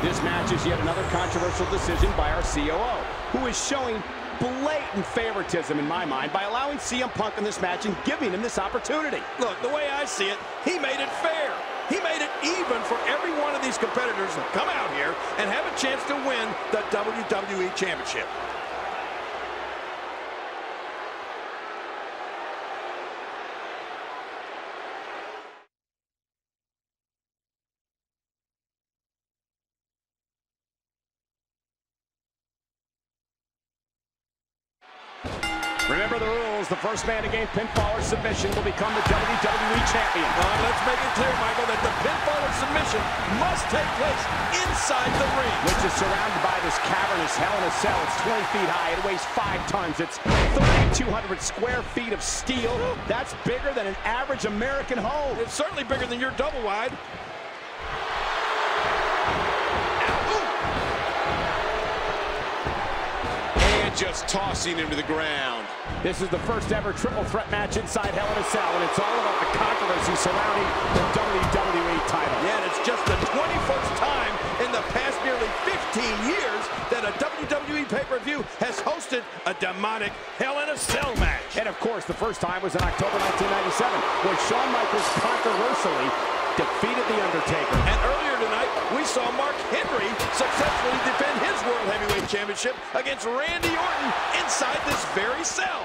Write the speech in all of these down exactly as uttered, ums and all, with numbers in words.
This match is yet another controversial decision by our C O O, who is showing blatant favoritism in my mind by allowing C M Punk in this match and giving him this opportunity. Look, the way I see it, he made it fair. He made it even for every one of these competitors to come out here and have a chance to win the W W E Championship. Remember the rules. The first man to gain pinfall or submission will become the W W E champion. Uh, let's make it clear, Michael, that the pinfall or submission must take place inside the ring. Which is surrounded by this cavernous Hell in a Cell. It's twenty feet high. It weighs five tons. It's thirty-two hundred square feet of steel. That's bigger than an average American home. It's certainly bigger than your double wide. Just tossing him to the ground. This is the first ever triple threat match inside Hell in a Cell, and it's all about the controversy surrounding the W W E title. Yeah, and it's just the twenty-first time in the past nearly fifteen years that a W W E pay-per-view has hosted a demonic Hell in a Cell match. And of course, the first time was in October nineteen ninety-seven, when Shawn Michaels controversially defeated The Undertaker. And earlier tonight, we saw Mark Henry successfully defend his World Heavyweight Championship against Randy Orton inside this very cell.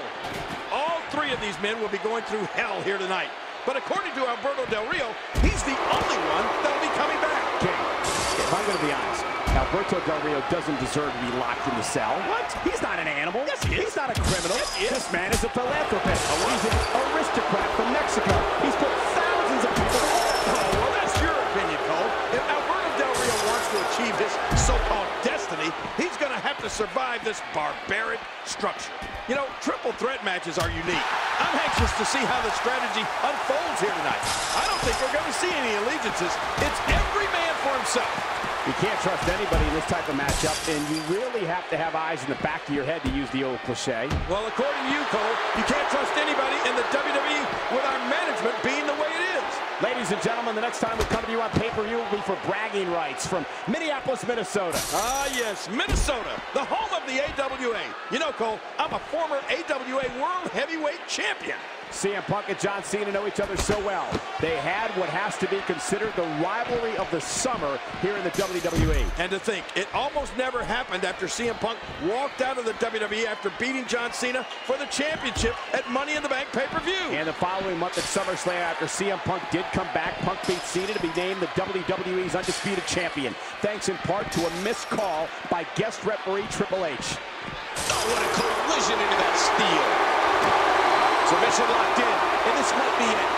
All three of these men will be going through hell here tonight. But according to Alberto Del Rio, he's the only one that will be coming back. King, if I'm going to be honest, Alberto Del Rio doesn't deserve to be locked in the cell. What? He's not an animal. Yes, he is. He's not a criminal. Yes, he is. This man is a philanthropist. Oh, he's an aristocrat from Mexico. He's put thousands of people to work. Oh, well, that's your opinion, Cole. If Alberto Del Rio wants to achieve his so-called destiny, he's going to have to survive this barbaric structure. You know, triple threat matches are unique. I'm anxious to see how the strategy unfolds here tonight. I don't think we're going to see any allegiances. It's every man for himself. You can't trust anybody in this type of matchup, and you really have to have eyes in the back of your head to use the old cliche. Well, according to you, Cole, you can't trust anybody in the W W E with our management being the way it is. Ladies and gentlemen, the next time we come to you on pay-per-view will be for bragging rights from Minneapolis, Minnesota. Ah, yes, Minnesota, the home of the A W A. You know, Cole, I'm a former A W A World Heavyweight Champion. C M Punk and John Cena know each other so well. They had what has to be considered the rivalry of the summer here in the W W E. And to think, it almost never happened after C M Punk walked out of the W W E after beating John Cena for the championship at Money in the Bank pay-per-view. And the following month at SummerSlam, after C M Punk did come back, Punk beat Cena to be named the W W E's undisputed champion, thanks in part to a missed call by guest referee Triple H. Oh, what a collision into that steel. Submission locked in, and this might be it.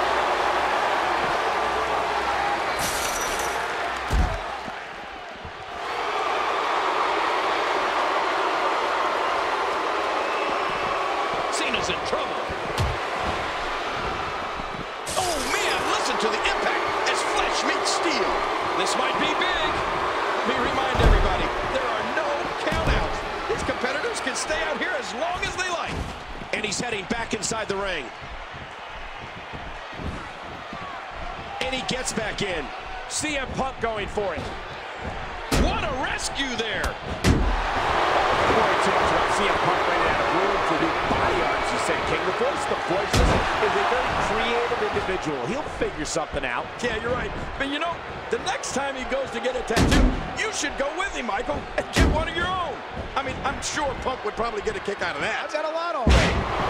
Cena's in trouble. Oh, man, listen to the impact as flesh meets steel. This might be big. Let me remind everybody, there are no countouts. These competitors can stay out here as long as they like. And he's heading back inside the ring. And he gets back in. C M Punk going for it. What a rescue there. Boy, too much about C M Punk ran out of room to do body arms, you said, King. The voice of the voiceless is a very creative individual. He'll figure something out. Yeah, you're right. But you know, the next time he goes to get a tattoo, you should go with him, Michael, and get one of your own. I mean, I'm sure Punk would probably get a kick out of that. I've got a lot already.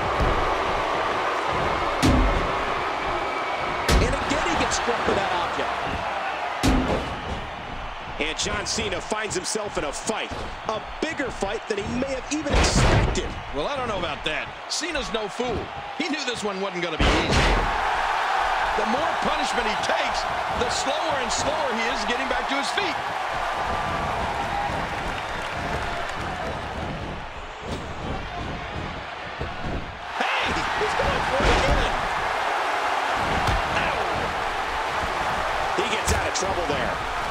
And again, he gets struck with that object. And John Cena finds himself in a fight. A bigger fight than he may have even expected. Well, I don't know about that. Cena's no fool. He knew this one wasn't going to be easy. The more punishment he takes, the slower and slower he is getting back to his feet. Trouble there.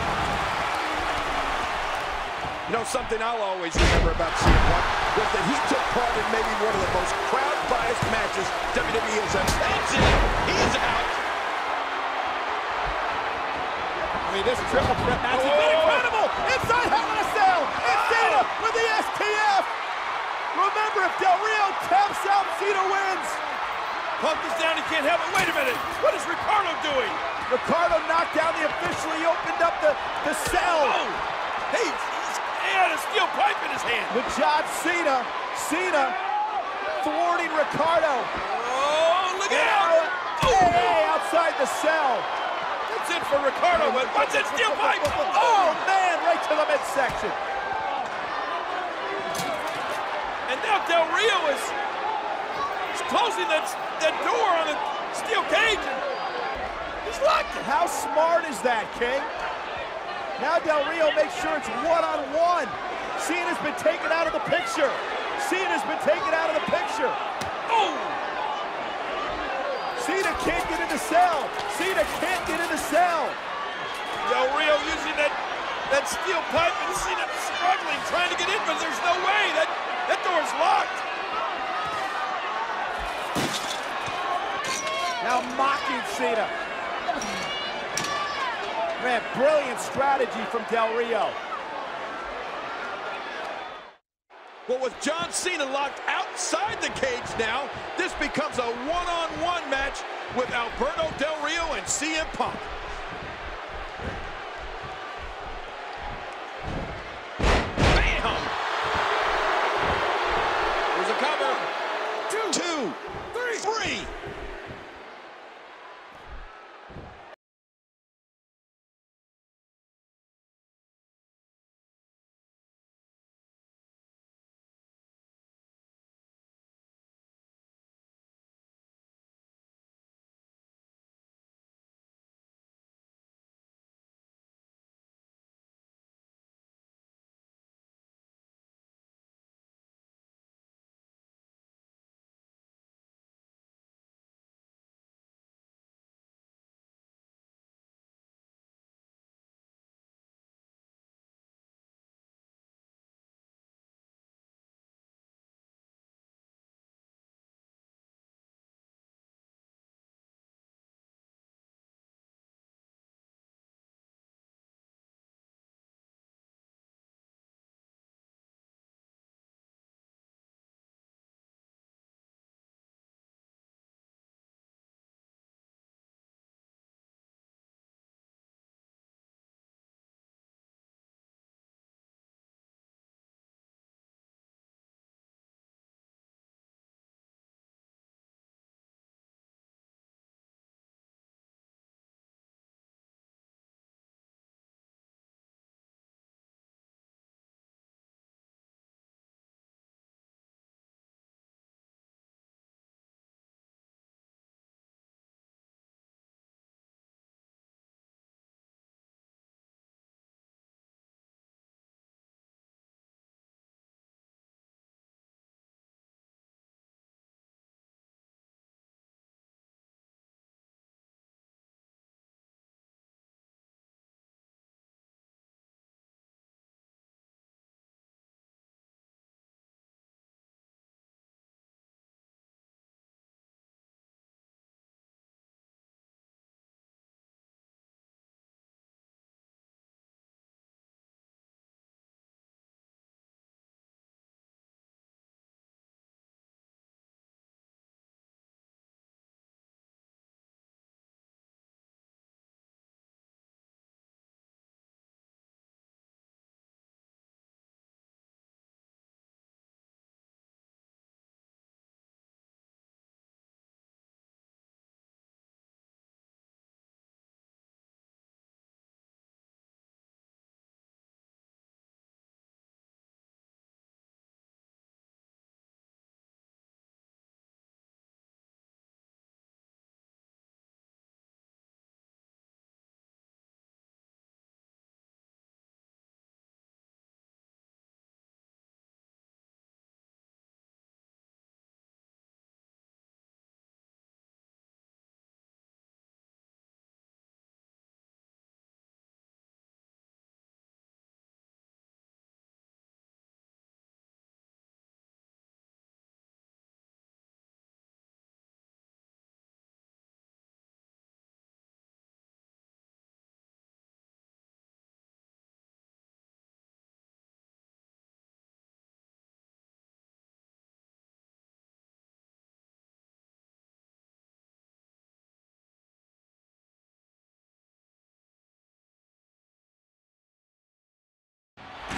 You know, something I'll always remember about C M Punk was that he took part in maybe one of the most crowd-biased matches W W E has ever. That's it. He's out. I mean, this triple threat match has been incredible. in Hell in a Cell. And Cena with the S T F. Remember, if Del Rio taps out, Cena wins. Punk is down, he can't have it. Wait a minute, what is Ricardo doing? Ricardo knocked down the official. He opened up the, the cell. Oh, hey, he's, he had a steel pipe in his hand. With John Cena, Cena thwarting Ricardo. Oh, look out! Hey, hey, outside the cell. That's it for Ricardo, but what's that steel pipe? Oh, man, right to the midsection. And now Del Rio is, is closing that, that door on the steel cage. And he's locked it. How smart is that, King? Now Del Rio makes sure it's one-on-one. Cena's been taken out of the picture. Cena's been taken out of the picture. Oh! Cena can't get in the cell. Cena can't get in the cell. Del Rio using that, that steel pipe, and Cena struggling, trying to get in, but there's no way. That, that door's locked. Now mocking Cena. Man, brilliant strategy from Del Rio. Well, with John Cena locked outside the cage now, this becomes a one-on-one match with Alberto Del Rio and C M Punk. Bam! There's a cover. Two, Two three. three.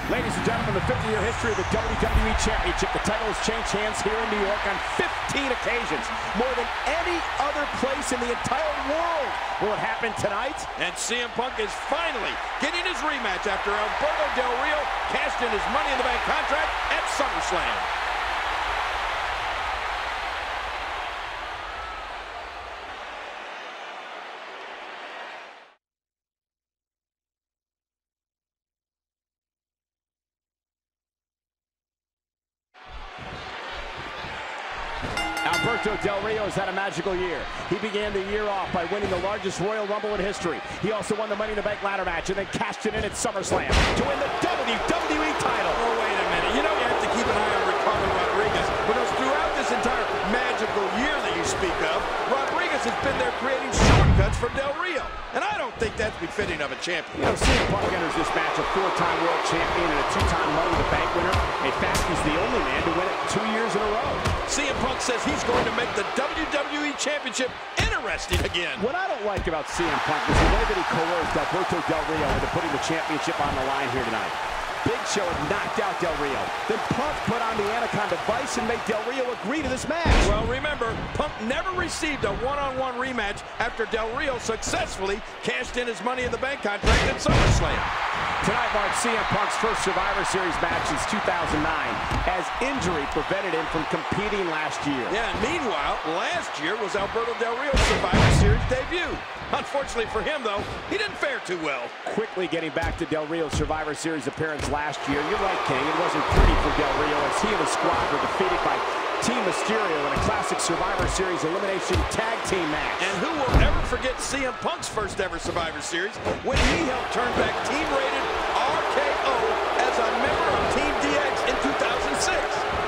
Ladies and gentlemen, the fifty-year history of the W W E Championship. The title has changed hands here in New York on fifteen occasions. More than any other place in the entire world. Will it happen tonight? And C M Punk is finally getting his rematch after Alberto Del Rio cashed in his Money in the Bank contract at SummerSlam. Alberto Del Rio has had a magical year. He began the year off by winning the largest Royal Rumble in history. He also won the Money in the Bank ladder match and then cashed it in at SummerSlam to win the W W E title. Oh, wait a minute. You know you have to keep an eye on Ricardo Rodriguez, because throughout this entire magical year that you speak of, Rodriguez has been there creating shortcuts for Del Rio. And I don't think that's befitting of a champion. You know, C M Punk enters this match a four-time world champion and a two-time Money in the Bank winner. In fact, he's the only man to win it two years in a row. C M Punk says he's going to make the W W E Championship interesting again. What I don't like about C M Punk is the way that he coerced Alberto Del Rio into putting the championship on the line here tonight. Big Show had knocked out Del Rio. Then Punk put on the Anaconda Vice and made Del Rio agree to this match. Well, remember, Punk never received a one-on-one rematch after Del Rio successfully cashed in his Money in the Bank contract at SummerSlam. Tonight marks C M Punk's first Survivor Series match since two thousand nine, as injury prevented him from competing last year. Yeah, and meanwhile, last year was Alberto Del Rio's Survivor Series debut. Unfortunately for him, though, he didn't fare too well. Quickly getting back to Del Rio's Survivor Series appearance last year, you're right, King, it wasn't pretty for Del Rio as he and his squad were defeated by Team Mysterio in a classic Survivor Series elimination tag team match. And who will ever forget C M Punk's first ever Survivor Series when he helped turn back team-rated R K O as a member of Team D X in two thousand six.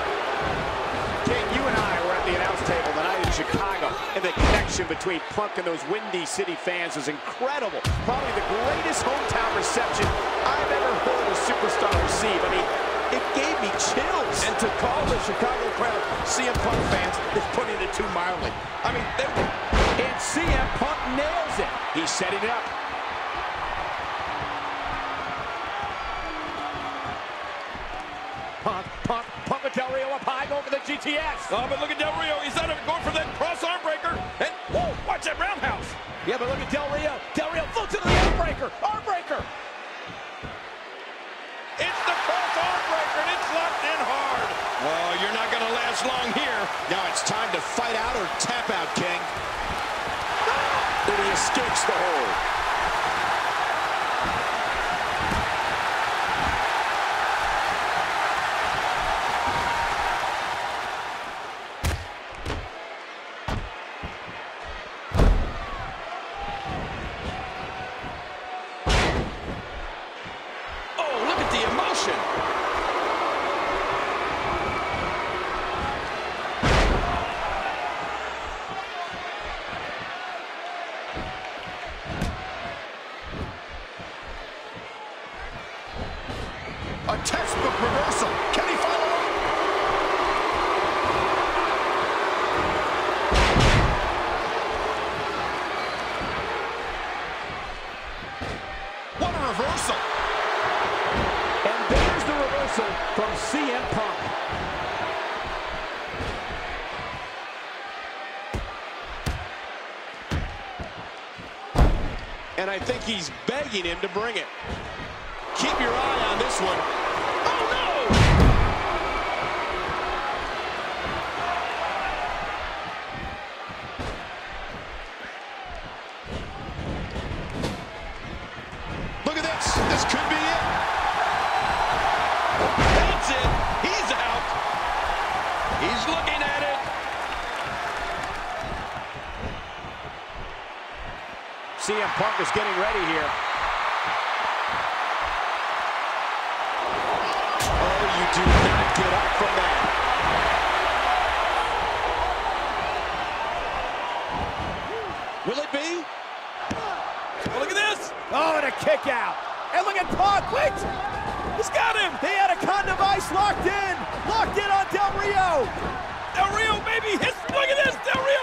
King, you and I were at the announce table tonight in Chicago, and the connection between Punk and those Windy City fans was incredible. Probably the greatest hometown reception I've ever heard a superstar receive. I mean, it gave me chills. And to call the Chicago crowd C M Punk fans is putting it too mildly. I mean, they were... And C M Punk nails it. He's setting it up. Punk, Punk, Punk with Del Rio up high, going for the G T S. Oh, but look at Del Rio. He's out of going for that cross arm breaker. And, whoa, watch that roundhouse. Yeah, but look at Del Rio. Del Rio flips into the arm breaker. Arm breaker. It's the cross arm breaker, and it's locked in hard. Oh, you're not going to last long here. Now it's time to fight out or tap out, King. And he escapes the hold. Oh, look at the emotion. A textbook reversal. Can he follow up? What a reversal. And there's the reversal from C M Punk. And I think he's begging him to bring it. Keep your eye on this one. Oh, no! Look at this. This could be it. That's it. He's out. He's looking at it. C M Punk is getting ready here. You do not get up from that. Will it be? Oh, look at this. Oh, and a kick out. And look at Punk. Wait. He's got him. The Anaconda Vice locked in. Locked in on Del Rio. Del Rio maybe hits. Look at this. Del Rio